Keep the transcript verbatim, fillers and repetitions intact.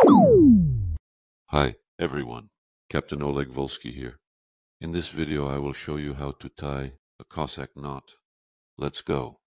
Hi everyone, Captain Oleg Volsky here. In this video I will show you how to tie a Cossack knot. Let's go.